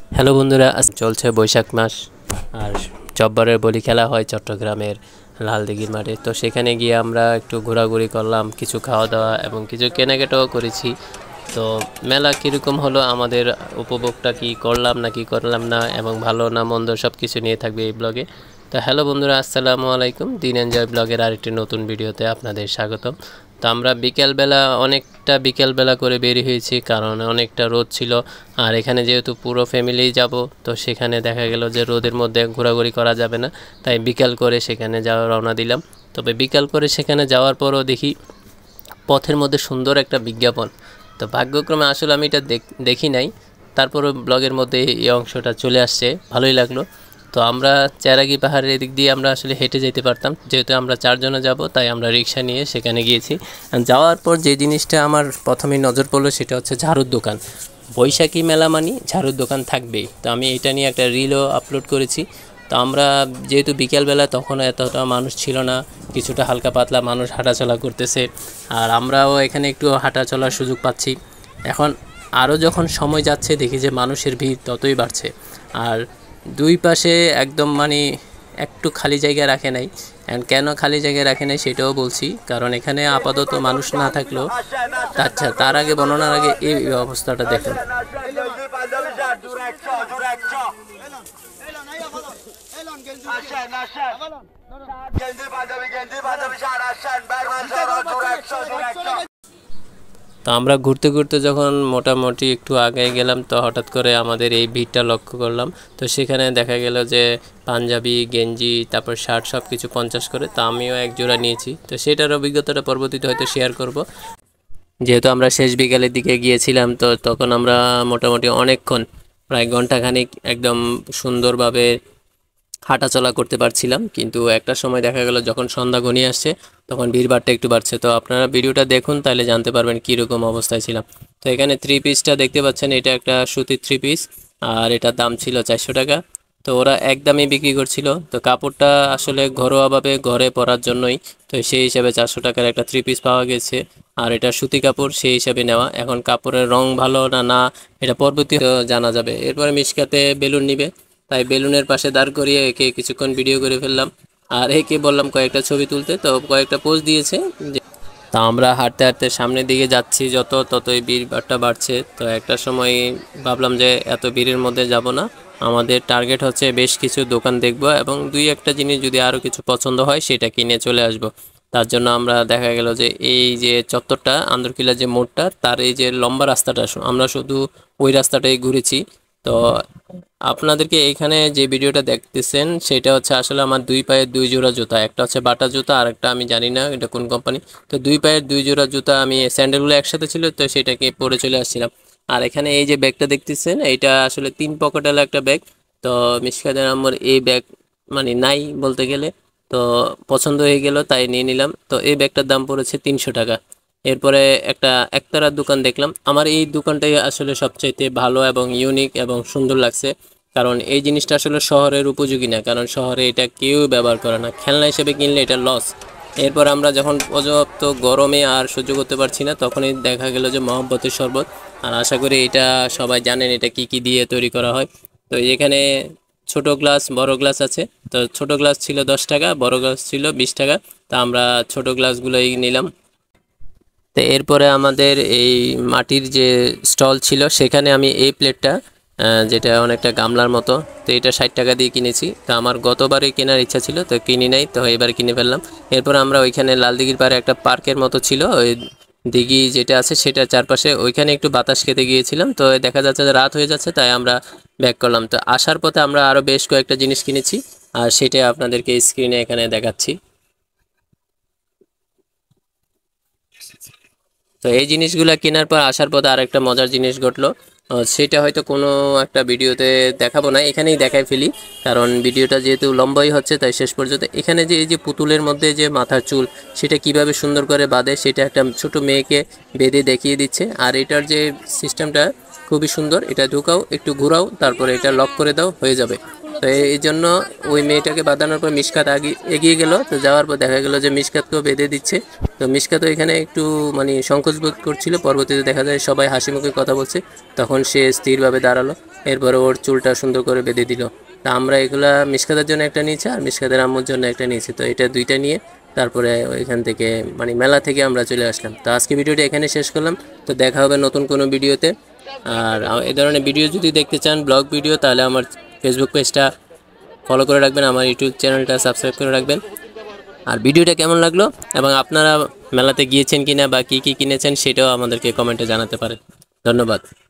Hello বন্ধুরা, আজ চলছে বৈশাখ মাস আর জব্বারের বলি খেলা হয় চট্টগ্রামের লালদিঘির মাঠে। তো সেখানে গিয়ে আমরা একটু ঘোরাঘুরি করলাম, কিছু খাওয়া দাওয়া এবং কিছু কেনাকাটাও করেছি। তো মেলা কীরকম হলো, আমাদের উপভোগটা কি করলাম না কি করলাম না এবং ভালো না মন্দ সব কিছু নিয়ে থাকবে এই ব্লগে। তো হ্যালো বন্ধুরা, আসসালামু আলাইকুম। দিন এনজয় ব্লগের আরেকটি নতুন ভিডিওতে আপনাদের স্বাগতম। তো আমরা বিকেলবেলা করে বের হয়েছি, কারণ অনেকটা রোদ ছিল। আর এখানে যেহেতু পুরো ফ্যামিলি যাব, তো সেখানে দেখা গেল যে রোদের মধ্যে ঘোরাঘুরি করা যাবে না, তাই বিকাল করে সেখানে রওনা দিলাম। তবে বিকাল করে সেখানে যাওয়ার পরও দেখি পথের মধ্যে সুন্দর একটা বিজ্ঞাপন। তো ভাগ্যক্রমে আসলে আমি এটা দেখি নাই, তারপরও ব্লগের মধ্যে এই অংশটা চলে আসছে, ভালোই লাগলো। তো আমরা চেরাগি পাহাড়ের এদিক দিয়ে আমরা আসলে হেঁটে যেতে পারতাম, যেহেতু আমরা 4 জনে যাব, তাই আমরা রিক্সা নিয়ে সেখানে গিয়েছি। যাওয়ার পর যে জিনিসটা আমার প্রথমেই নজর পড়লো সেটা হচ্ছে ঝাড়ুর দোকান। বৈশাখী মেলা মানে ঝাড়ুর দোকান থাকবেই। তো আমি এটা নিয়ে একটা রিলও আপলোড করেছি। তো আমরা যেহেতু বিকেলবেলা, তখন এতটা মানুষ ছিল না, কিছুটা হালকা পাতলা মানুষ হাঁটাচলা করতেছে, আর আমরাও এখানে একটু হাঁটা চলার সুযোগ পাচ্ছি। এখন আরও যখন সময় যাচ্ছে দেখি যে মানুষের ভিড় ততই বাড়ছে, আর দুই পাশে একদম একটু খালি জায়গা রাখে নাই। কেন খালি জায়গা রাখে নাই সেটাও বলছি, কারণ এখানে আপাতত মানুষ না থাকলেও আচ্ছা, তার আগে বর্ণনার আগে এই অবস্থাটা দেখুন। তো আমরা ঘুরতে ঘুরতে যখন মোটামুটি একটু আগে গেলাম, তো হঠাৎ করে আমাদের এই ভিড়টা লক্ষ্য করলাম। তো সেখানে দেখা গেল যে পাঞ্জাবি, গেঞ্জি, তারপর শার্ট সব কিছু 50 করে। তো আমিও এক জোড়া নিয়েছি। তো সেটার অভিজ্ঞতাটা পরবর্তীতে হয়তো শেয়ার করব। যেহেতু আমরা শেষ বিকালের দিকে গিয়েছিলাম, তো তখন আমরা মোটামুটি অনেকক্ষণ, প্রায় ঘন্টাখানিক একদম সুন্দরভাবে হাঁটাচলা করতে পারছিলাম। কিন্তু একটা সময় দেখা গেল যখন সন্ধ্যা ঘনিয়ে আসছে, তখন ভিড়ভাড়টা একটু বাড়ছে। তো আপনারা ভিডিওটা দেখুন, তাহলে জানতে পারবেন কীরকম অবস্থায় ছিলাম। তো এখানে 3 পিসটা দেখতে পাচ্ছেন, এটা একটা সুতির 3 পিস, আর এটার দাম ছিল 400 টাকা। তো ওরা একদমই বিক্রি করছিল। তো কাপড়টা আসলে ঘরোয়াভাবে ঘরে পরার জন্যই, তো সেই হিসাবে 400 টাকার একটা 3 পিস পাওয়া গেছে। আর এটা সুতি কাপড়, সেই হিসাবে নেওয়া। এখন কাপড়ের রং ভালো না না এটা পরবর্তী জানা যাবে। এরপরে মিশকাতে বেলুন নিবে, তাই বেলুনের পাশে দাঁড় করিয়ে একে কিছুক্ষণ ভিডিও করে ফেললাম। আর একে বললাম কয়েকটা ছবি তুলতে, তো কয়েকটা পোজ দিয়েছে। তা আমরা হাঁটতে হাঁটতে সামনের দিকে যাচ্ছি, ততই ভিড়টা বাড়ছে। তো একটা সময় ভাবলাম যে এত ভিড়ের মধ্যে যাব না, আমাদের টার্গেট হচ্ছে বেশ কিছু দোকান দেখব এবং 2-1টা জিনিস যদি আরও কিছু পছন্দ হয় সেটা কিনে চলে আসব। তার জন্য আমরা দেখা গেল যে এই যে চত্বরটা, আন্দরকিল্লার যে মোড়টা, তার এই যে লম্বা রাস্তাটা, আমরা শুধু ওই রাস্তাটাই ঘুরেছি। তো আপনাদেরকে এখানে যে ভিডিওটা দেখতেছেন সেটা হচ্ছে আসলে আমার 2 পায়ের 2 জোড়া জুতা। একটা হচ্ছে বাটা জুতা, আর একটা আমি জানি না এটা কোন কোম্পানি। তো 2 পায়ের 2 জোড়া জুতা, আমি স্যান্ডেলগুলো একসাথে ছিল, তো সেটাকে পরে চলে আসছিলাম। আর এখানে এই যে ব্যাগটা দেখতেছেন, এইটা আসলে 3 পকেটওয়ালা একটা ব্যাগ। তো মিশকাতের আমার এই ব্যাগ নাই বলতে গেলে, তো পছন্দ হয়ে গেল তাই নিয়ে নিলাম। তো এই ব্যাগটার দাম পড়েছে 300 টাকা। এরপরে একটা একতারার দোকান দেখলাম। আমার এই দোকানটাই আসলে সবচাইতে ভালো এবং ইউনিক এবং সুন্দর লাগছে, কারণ এই জিনিসটা আসলে শহরের উপযোগী না, কারণ শহরে এটা কেউ ব্যবহার করে না, খেলনা হিসেবে কিনলে এটা লস। এরপর আমরা যখন পর্যাপ্ত গরমে আর সহ্য করতে পারছি না, তখনই দেখা গেল যে মহব্বতের শরবত। আর আশা করি এটা সবাই জানেন এটা কি কি দিয়ে তৈরি করা হয়। তো এখানে ছোট গ্লাস, বড় গ্লাস আছে। তো ছোট গ্লাস ছিল 10 টাকা, বড় গ্লাস ছিল 20 টাকা। তা আমরা ছোট গ্লাসগুলোই নিলাম। তো এরপরে আমাদের এই মাটির যে স্টল ছিল, সেখানে আমি এই প্লেটটা, যেটা অনেকটা গামলার মতো, তো এটা 60 টাকা দিয়ে কিনেছি। তো আমার গতবারে কেনার ইচ্ছা ছিল, তো কিনি নাই, তো এবার কিনে ফেললাম। এরপর আমরা ওইখানে লালদিঘির পাড়ে একটা পার্কের মতো ছিল, ওই দিঘি যেটা আছে সেটার চারপাশে, ওইখানে একটু বাতাস খেতে গিয়েছিলাম। তো দেখা যাচ্ছে যে রাত হয়ে যাচ্ছে, তাই আমরা ব্যাক করলাম। তো আসার পথে আমরা আরও বেশ কয়েকটা জিনিস কিনেছি, আর সেটা আপনাদেরকে স্ক্রিনে এখানে দেখাচ্ছি। তো এই জিনিসগুলো কেনার পর আসার পথে আরেকটা মজার জিনিস ঘটলো, সেটা হয়তো কোনো একটা ভিডিওতে দেখাবো না, এখানেই দেখাই ফেলি, কারণ ভিডিওটা যেহেতু লম্বাই হচ্ছে, তাই শেষ পর্যন্ত এখানে যে এই যে পুতুলের মধ্যে যে মাথার চুল, সেটা কিভাবে সুন্দর করে বাঁধে, সেটা একটা ছোট মেয়েকে বেঁধে দেখিয়ে দিচ্ছে। আর এটার যে সিস্টেমটা খুবই সুন্দর, এটা ঢুকাও, একটু ঘোরাও, তারপরে এটা লক করে দাও, হয়ে যাবে। তো এই জন্য ওই মেয়েটাকে বাঁধানোর পর মিশকাত এগিয়ে গেল। তো যাওয়ার পর দেখা গেল যে মিশকাতকেও বেঁধে দিচ্ছে। তো মিশকাতও এখানে একটু মানে সংকোচ বোধ করছিল। পরবর্তীতে দেখা যায় সবাই হাসি মুখে কথা বলছে, তখন সে স্থিরভাবে দাঁড়ালো। এরপরে ওর চুলটা সুন্দর করে বেঁধে দিল। তা আমরা এগুলা মিশকাতের জন্য একটা নিয়েছি আর মিশকাতের আম্মুর জন্য একটা নিয়েছি। তো এটা দুইটা নিয়ে তারপরে ওইখান থেকে মানে মেলা থেকে আমরা চলে আসলাম। তো আজকে ভিডিওটা এখানে শেষ করলাম। তো দেখা হবে নতুন কোনো ভিডিওতে। আর এই ধরনের ভিডিও যদি দেখতে চান, ব্লগ ভিডিও, তাহলে আমার ফেসবুক পেজটা ফলো করে রাখবেন, আমার ইউটিউব চ্যানেলটা সাবস্ক্রাইব করে রাখবেন। আর ভিডিওটা কেমন লাগলো এবং আপনারা মেলাতে গিয়েছেন কিনা বা কী কী কিনেছেন সেটাও আমাদেরকে কমেন্টে জানাতে পারেন। ধন্যবাদ।